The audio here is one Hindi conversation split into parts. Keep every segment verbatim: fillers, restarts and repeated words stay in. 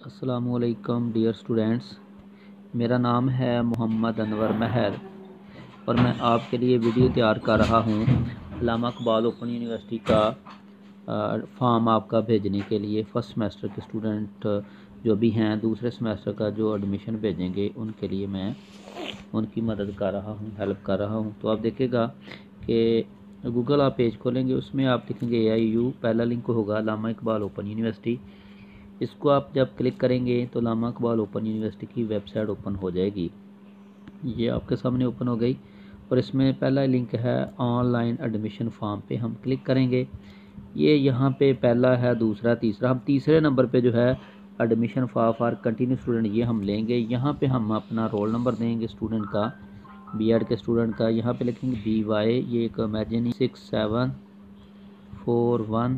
अस्सलामुअलैकुम डियर स्टूडेंट्स, मेरा नाम है मोहम्मद अनवर महर और मैं आपके लिए वीडियो तैयार कर रहा हूँ अल्लामा इकबाल ओपन यूनिवर्सिटी का फॉर्म आपका भेजने के लिए। फ़र्स्ट सेमेस्टर के स्टूडेंट जो भी हैं, दूसरे सेमेस्टर का जो एडमिशन भेजेंगे उनके लिए मैं उनकी मदद कर रहा हूँ, हेल्प कर रहा हूँ। तो आप देखिएगा कि गूगल आप पेज खोलेंगे, उसमें आप लिखेंगे ए आई यू, पहला लिंक होगा अल्लामा इकबाल ओपन यूनिवर्सिटी। इसको आप जब क्लिक करेंगे तो अल्लामा इकबाल ओपन यूनिवर्सिटी की वेबसाइट ओपन हो जाएगी। ये आपके सामने ओपन हो गई और इसमें पहला लिंक है ऑनलाइन एडमिशन फॉर्म पे हम क्लिक करेंगे। ये यहाँ पे पहला है, दूसरा, तीसरा, हम तीसरे नंबर पे जो है admission for for continue student ये हम लेंगे। यहाँ पे हम अपना रोल नंबर देंगे स्टूडेंट का, बी एड के स्टूडेंट का। यहाँ पे लिखेंगे बी वाई, ये एक imagine six seven four one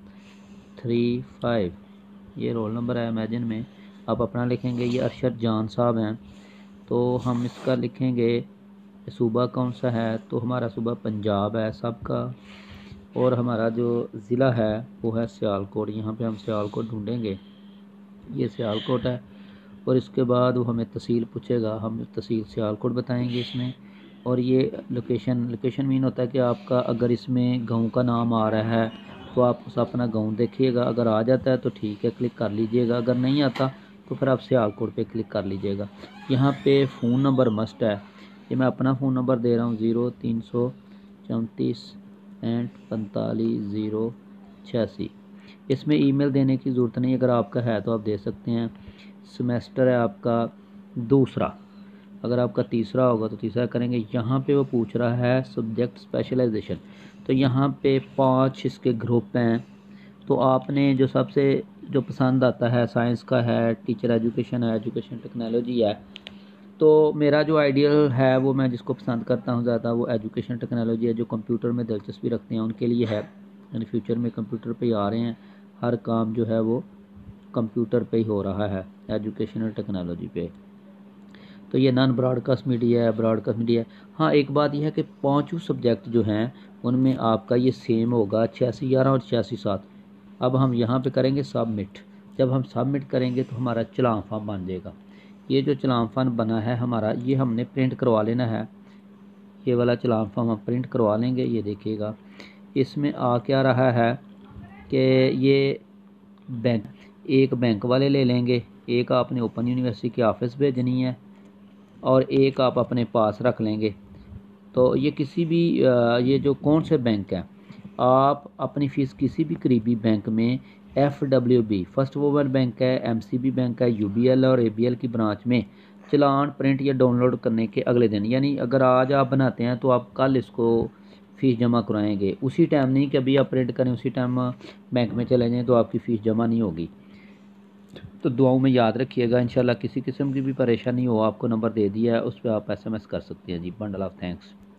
three five, ये रोल नंबर है इमेजिन में। आप अपना लिखेंगे। ये अरशद जान साहब हैं, तो हम इसका लिखेंगे सूबा कौन सा है, तो हमारा सूबा पंजाब है सबका, और हमारा जो ज़िला है वो है सियालकोट। यहाँ पे हम सियालकोट ढूंढेंगे, ये सियालकोट है। और इसके बाद वो हमें तहसील पूछेगा, हम तहसील सियालकोट बताएंगे इसमें। और ये लोकेशन, लोकेशन मीन होता है कि आपका अगर इसमें गांव का नाम आ रहा है तो आप उस अपना गांव देखिएगा, अगर आ जाता है तो ठीक है, क्लिक कर लीजिएगा, अगर नहीं आता तो फिर आप सियालकोट पे क्लिक कर लीजिएगा। यहाँ पे फ़ोन नंबर मस्ट है, ये मैं अपना फ़ोन नंबर दे रहा हूँ ज़ीरो तीन सौ चौंतीस एंड पैंतालीस ज़ीरो छियासी। इसमें ईमेल देने की ज़रूरत नहीं, अगर आपका है तो आप दे सकते हैं। सेमेस्टर है आपका दूसरा, अगर आपका तीसरा होगा तो तीसरा करेंगे। यहाँ पे वो पूछ रहा है सब्जेक्ट स्पेशलाइजेशन, तो यहाँ पे पांच इसके ग्रुप हैं, तो आपने जो सबसे जो पसंद आता है, साइंस का है, टीचर एजुकेशन है, एजुकेशन टेक्नोलॉजी है। तो मेरा जो आइडियल है वो मैं जिसको पसंद करता हूँ ज़्यादा वो एजुकेशन टेक्नोलॉजी है, जो कंप्यूटर में दिलचस्पी रखते हैं उनके लिए है। यानी फ्यूचर में कंप्यूटर पे ही आ रहे हैं, हर काम जो है वो कंप्यूटर पे ही हो रहा है, एजुकेशनल टेक्नोलॉजी पे। तो ये नॉन ब्रॉडकास्ट मीडिया है, ब्रॉडकास्ट मीडिया है। हाँ, एक बात यह है कि पाँचों सब्जेक्ट जो हैं उनमें आपका ये सेम होगा, छियासी ग्यारह और छियासी सात। अब हम यहाँ पे करेंगे सबमिट। जब हम सबमिट करेंगे तो हमारा चलान फॉर्म बन जाएगा। ये जो चलान फॉर्म बना है हमारा, ये हमने प्रिंट करवा लेना है। ये वाला चलान फॉर्म हम प्रिंट करवा लेंगे। ये देखिएगा, इसमें आ क्या रहा है कि ये बैंक, एक बैंक वाले ले लेंगे, एक आपने ओपन यूनिवर्सिटी के ऑफिस भेजनी है और एक आप अपने पास रख लेंगे। तो ये किसी भी ये जो कौन से बैंक हैं, आप अपनी फ़ीस किसी भी करीबी बैंक में, F W B first women bank है, एम सी बी बैंक है, यू बी एल और ए बी एल की ब्रांच में चलान प्रिंट या डाउनलोड करने के अगले दिन, यानी अगर आज आप बनाते हैं तो आप कल इसको फ़ीस जमा कराएंगे। उसी टाइम नहीं कि अभी आप प्रिंट करें उसी टाइम बैंक में चले जाएँ तो आपकी फ़ीस जमा नहीं होगी। तो दुआओं में याद रखिएगा। इंशाल्लाह किसी किस्म की भी परेशानी हो, आपको नंबर दे दिया है, उस पर आप एस एम एस कर सकते हैं जी। Bundle of thanks.